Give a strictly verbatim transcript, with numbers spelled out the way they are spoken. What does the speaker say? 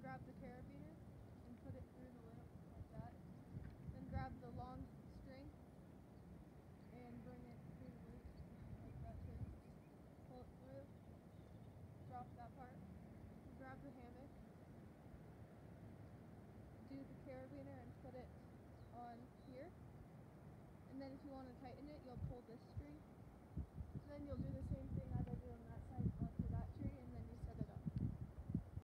grab the carabiner and put it through the loop like that. Then grab the long string and bring it through the loop like that too. Pull it through, drop that part, grab the hammock, do the carabiner and put it on here. And then if you want to tighten it, you'll pull this string. And then you'll do the